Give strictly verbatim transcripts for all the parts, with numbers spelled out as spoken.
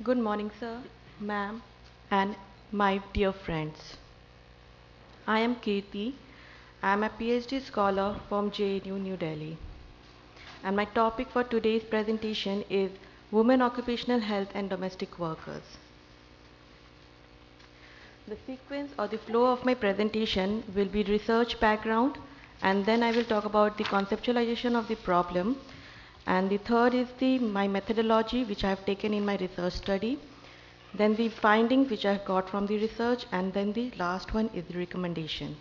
Good morning, sir, ma'am, and my dear friends. I am Kirti. I am a PhD scholar from J N U New Delhi. And my topic for today's presentation is Women Occupational Health and Domestic Workers. The sequence or the flow of my presentation will be research background, and then I will talk about the conceptualization of the problem, and the third is the my methodology which I have taken in my research study, then the findings which I have got from the research, and then the last one is the recommendation.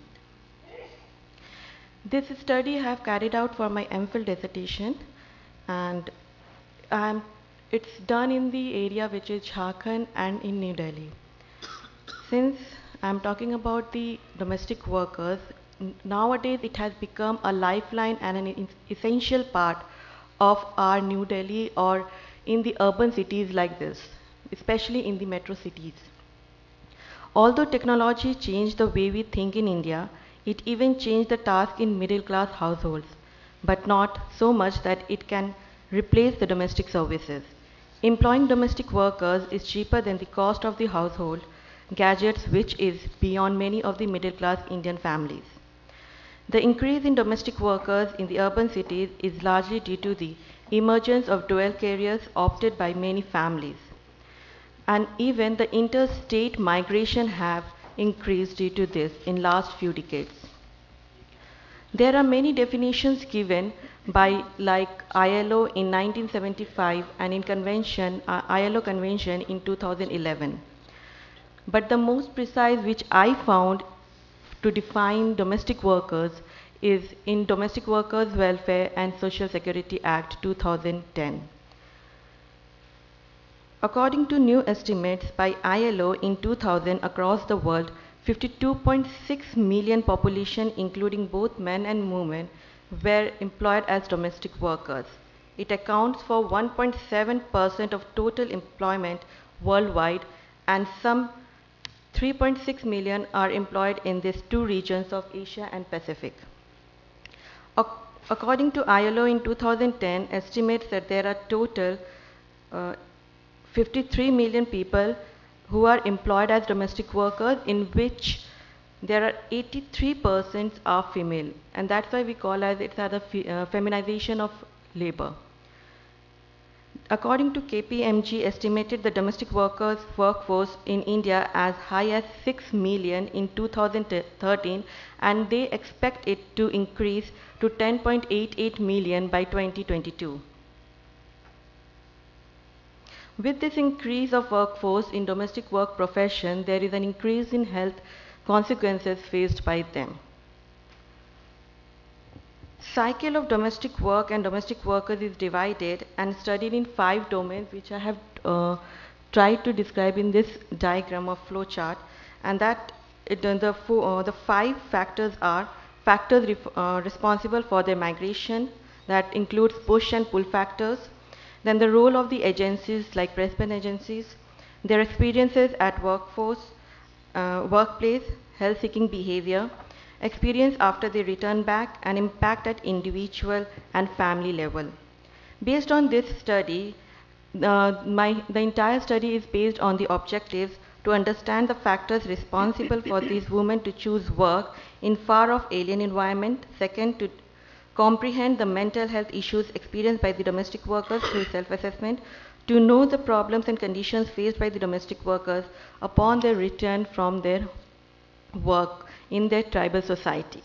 This study I have carried out for my MPhil dissertation, and I'm, it's done in the area which is Jharkhand and in New Delhi. Since I'm talking about the domestic workers, nowadays it has become a lifeline and an essential part of our New Delhi or in the urban cities like this, especially in the metro cities. Although technology changed the way we think in India, it even changed the task in middle class households, but not so much that it can replace the domestic services. Employing domestic workers is cheaper than the cost of the household gadgets, which is beyond many of the middle class Indian families. The increase in domestic workers in the urban cities is largely due to the emergence of dual careers opted by many families. And even the interstate migration have increased due to this in last few decades. There are many definitions given by like I L O in nineteen seventy-five and in convention, uh, I L O convention in two thousand eleven. But the most precise which I found to define domestic workers is in Domestic Workers Welfare and Social Security Act two thousand ten. According to new estimates by I L O in two thousand across the world, fifty-two point six million population including both men and women were employed as domestic workers. It accounts for one point seven percent of total employment worldwide, and some three point six million are employed in these two regions of Asia and Pacific. According to I L O in two thousand ten, estimates that there are total uh, fifty-three million people who are employed as domestic workers, in which there are eighty-three percent are female, and that's why we call as it's as a fe uh, feminization of labor. According to K P M G, estimated the domestic workers workforce in India as high as six million in two thousand thirteen, and they expect it to increase to ten point eight eight million by twenty twenty-two. With this increase of workforce in domestic work profession, there is an increase in health consequences faced by them. Cycle of domestic work and domestic workers is divided and studied in five domains, which I have uh, tried to describe in this diagram of flow chart, and that it, uh, the, uh, the five factors are factors uh, responsible for their migration, that includes push and pull factors, then the role of the agencies like pressman agencies, their experiences at workforce, uh, workplace, health-seeking behavior, experience after they return back, and impact at individual and family level. Based on this study, uh, my, the entire study is based on the objectives to understand the factors responsible for these women to choose work in far-off alien environment. Second, to comprehend the mental health issues experienced by the domestic workers through self-assessment, to know the problems and conditions faced by the domestic workers upon their return from their work in their tribal society.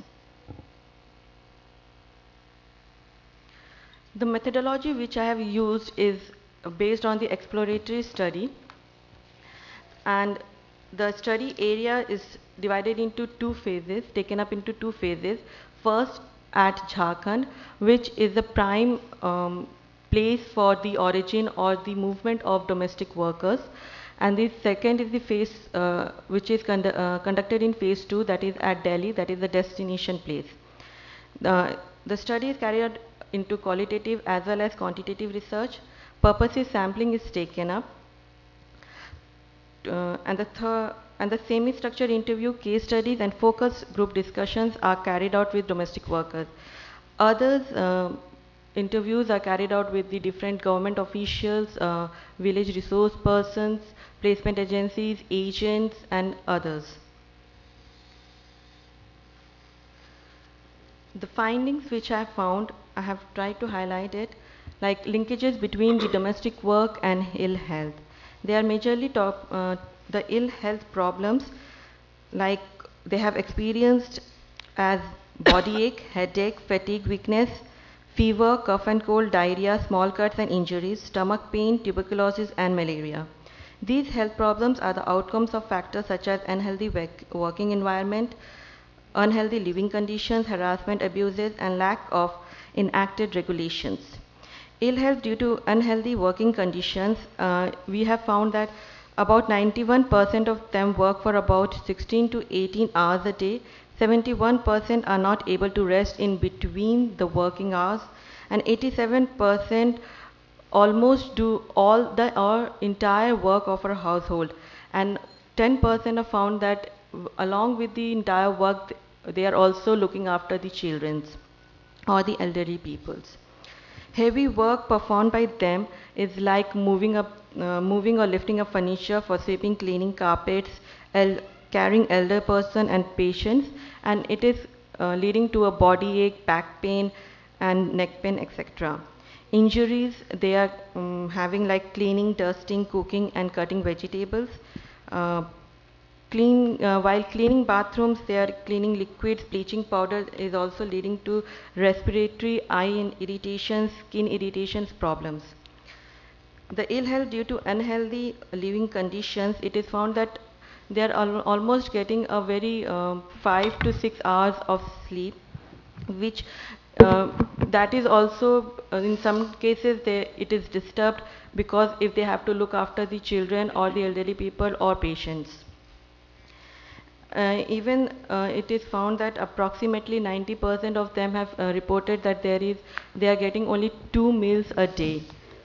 The methodology which I have used is based on the exploratory study, and the study area is divided into two phases, taken up into two phases. First, at Jharkhand, which is the prime um, place for the origin or the movement of domestic workers. And the second is the phase uh, which is condu uh, conducted in phase two, that is at Delhi, that is the destination place. Uh, the study is carried out into qualitative as well as quantitative research. Purposive sampling is taken up. Uh, and the third and the semi-structured interview, case studies, and focus group discussions are carried out with domestic workers. Others, uh, interviews are carried out with the different government officials, uh, village resource persons, placement agencies, agents, and others. The findings which I found, I have tried to highlight it, like linkages between the domestic work and ill health. They are majorly top, uh, the ill health problems, like they have experienced as body ache, headache, fatigue, weakness, fever, cough and cold, diarrhea, small cuts and injuries, stomach pain, tuberculosis, and malaria. These health problems are the outcomes of factors such as unhealthy working environment, unhealthy living conditions, harassment, abuses, and lack of enacted regulations. Ill health due to unhealthy working conditions, uh, we have found that about ninety-one percent of them work for about sixteen to eighteen hours a day. seventy-one percent are not able to rest in between the working hours, and eighty-seven percent almost do all the or entire work of a household, and ten percent are found that along with the entire work they are also looking after the children's or the elderly peoples. Heavy work performed by them is like moving up, uh, moving or lifting up furniture, for sweeping, cleaning carpets, el carrying elder person and patients, and it is uh, leading to a body ache, back pain, and neck pain, et cetera. Injuries, they are um, having like cleaning, dusting, cooking, and cutting vegetables. Uh, Clean, uh, while cleaning bathrooms, they are cleaning liquids. Bleaching powder is also leading to respiratory, eye irritations, skin irritations problems. The ill health due to unhealthy living conditions, it is found that they are al almost getting a very uh, five to six hours of sleep, which uh, that is also uh, in some cases they, it is disturbed because if they have to look after the children or the elderly people or patients. Uh, even uh, it is found that approximately ninety percent of them have uh, reported that there is they are getting only two meals a day,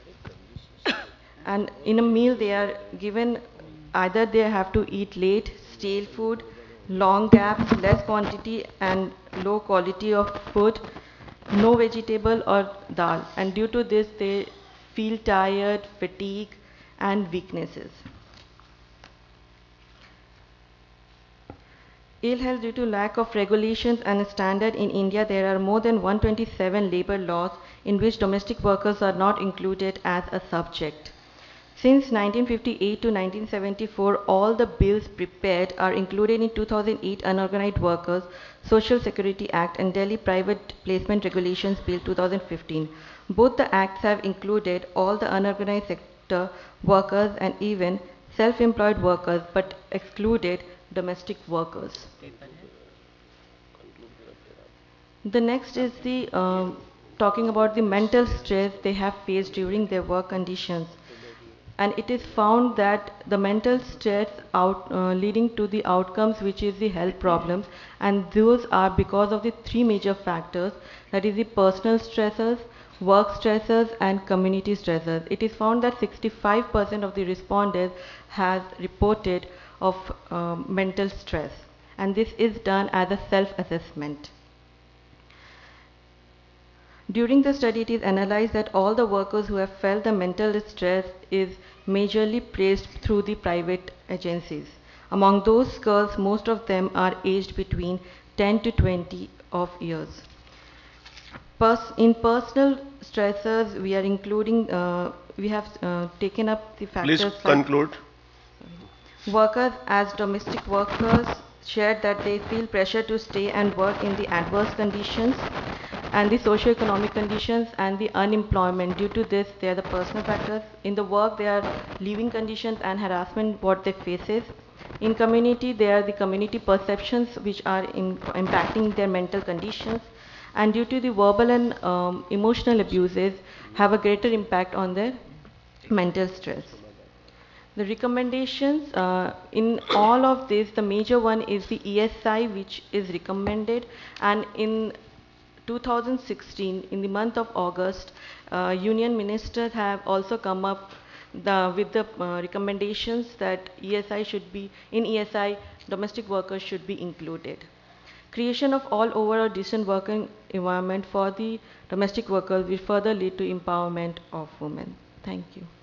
and in a meal they are given either they have to eat late, stale food, long gaps, less quantity and low quality of food, no vegetable or dal, and due to this they feel tired, fatigue, and weaknesses. Ill health due to lack of regulations and standard. In India, there are more than one hundred twenty-seven labor laws in which domestic workers are not included as a subject. Since nineteen fifty-eight to nineteen seventy-four, all the bills prepared are included in two thousand eight Unorganized Workers Social Security Act and Delhi Private Placement Regulations Bill two thousand fifteen. Both the acts have included all the unorganized sector workers and even self-employed workers, but excluded domestic workers. The next is the um, talking about the mental stress they have faced during their work conditions, and it is found that the mental stress out uh, leading to the outcomes which is the health problems, and those are because of the three major factors, that is the personal stressors, work stressors, and community stressors. It is found that sixty-five percent of the respondents has reported of um, mental stress, and this is done as a self-assessment. During the study, it is analyzed that all the workers who have felt the mental stress is majorly placed through the private agencies. Among those girls, most of them are aged between ten to twenty of years. Pers in personal stressors, we are including, uh, we have uh, taken up the factors. Please conclude. Like workers as domestic workers shared that they feel pressure to stay and work in the adverse conditions and the socio-economic conditions and the unemployment. Due to this, they are the personal factors. In the work, they are living conditions and harassment what they faces. In community, they are the community perceptions which are in, impacting their mental conditions. And due to the verbal and um, emotional abuses, have a greater impact on their mental stress. The recommendations uh, in all of this, the major one is the E S I, which is recommended, and in two thousand sixteen, in the month of August, uh, union ministers have also come up the, with the uh, recommendations that E S I should be, in E S I, domestic workers should be included. Creation of all over a decent working environment for the domestic workers will further lead to empowerment of women. Thank you.